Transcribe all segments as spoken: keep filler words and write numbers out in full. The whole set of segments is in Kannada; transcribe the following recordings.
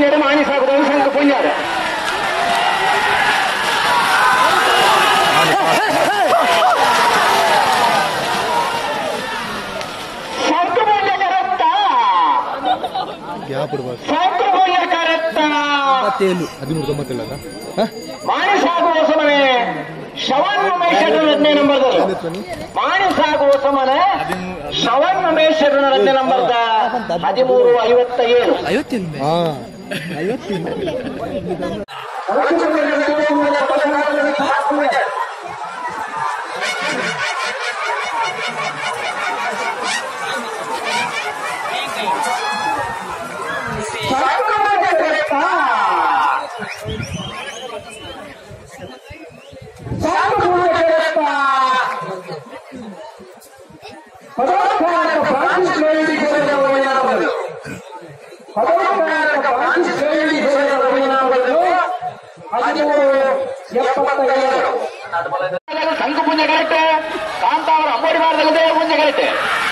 ಪುಂಜಾಡು ಮಾಣಿ ಸಾಗುವುದು ಸಂಘ ಪುಂಜಾಡು ಮಾಣಿ ಸಾಗುವ ಸಮನೆ ಶವನ್ ಉಮೇಶ್ ಹದಿನೈದನೇ ನಂಬರ್ದ ಮಾಣಿ ಸಾಗುವ ಸಮನೆ ಶವನ್ ಉಮೇಶ್ ಹದಿನೈದನೇ ನಂಬರ್ದ ಹದಿಮೂರು ಐವತ್ತ ಏಳು ಸಂಘ ಪುಂಜ ಕರೆಕ್ಟ್ ಕಾಂತಾವರ ಅಂಬೋಡಿಮಾರದಲ್ಲಿ ದೇವ ಪುಂಜ ಕರೆಕ್ಟ್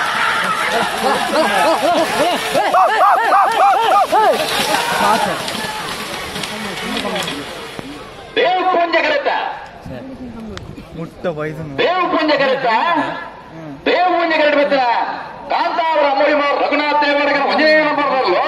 ದೇವ ಪುಂಜ ಕರೆಕ್ಟ್ ದೇವ ಪುಂಜ ಕರೆಕ್ಟ್ ದೇವ ಪುಂಜ ಕರೆಕ್ಟ್ ಬರ್ತೀರ ಕಾಂತಾವರ ಅಂಬೋಡಿಮಾರ್ ರಘುನಾಥ್ ದೇವರ ಒಂದೇ ನಂಬರ್ನಲ್ಲೋ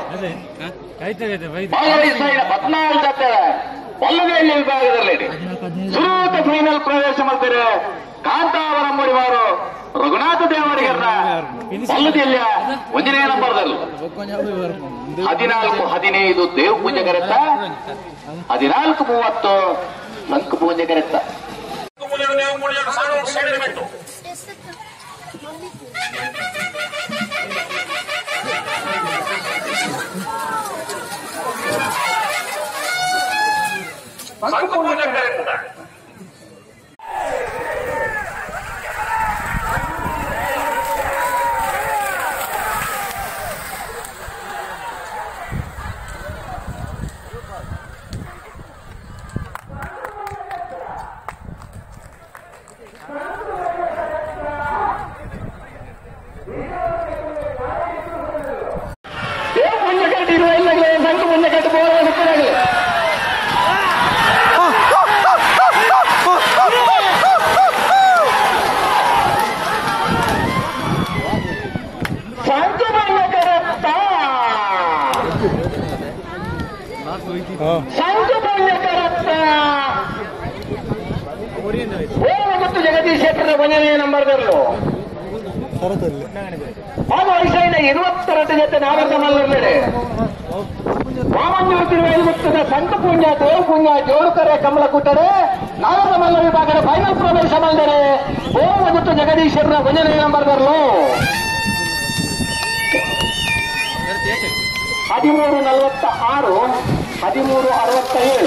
ಹದಿನಾಲ್ಕು ಜೊತೆ ಒಲ್ಲುಗೆಯಲ್ಲಿ ವಿಭಾಗದಲ್ಲಿ ಸುರೂತ ಫೈನಲ್ ಪ್ರವೇಶ ಮಾಡ್ತಾರೆ ಕಾಂತಾವರ ಅಂಬೋಡಿಮಾರು ರಘುನಾಥ ದೇವರಿಗರ ಒಲ್ಲದಿಲ್ಲ ಒಂದನೇ ನಂಬರ್ದಲ್ಲಿ ಹದಿನಾಲ್ಕು ಹದಿನೈದು ದೇವ ಪೂಜೆ ಕರೆತ್ತ ಹದಿನಾಲ್ಕು ಮೂವತ್ತು ಸಂಕ ಪೂಜೆ ಕರೆತ್ತ ಸಂಕ ಪೂಜೆ ಕರೆತ್ತ ಜಗದೀಶೇಶ್ವರ ಒಂದನೇ ನಂಬರ್ದಲ್ಲೂ ಅದು ವಯಸ್ಸಿನ ಇರುವತ್ತೆರಡು ಜೊತೆ ನಾಗರ ಮಲ್ಲೇ ವಾಮಂಜೂರು ತಿರುವೈಲುಗುತ್ತದ ಸಂತ ಪುಂಜ ದೇವ ಪುಂಜ ಜೋಡುಕರೆ ಕಮಲ ಕುಟ್ಟರೆ ನಾಗರ ಮಲ್ಲ ವಿಭಾಗದ ಫೈನಲ್ ಪ್ರವೇಶ ಮಾಡಿದರೆ ಓಮಗುತ್ತು ಜಗದೀಶ್ವರ ಒಂದನೇ ನಂಬರ್ದಲ್ಲೂ ಹದಿಮೂರು ನಲವತ್ತ ಆರು ಹದಿಮೂರು ಅರವತ್ತ ಏಳು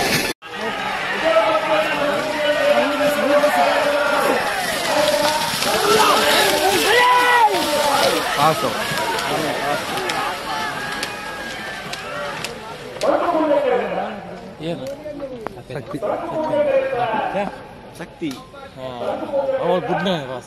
ಏನು ಶಕ್ತಿ ಶಕ್ತಿ ಅವಳ ಬುದ್ಧ ವಾಸ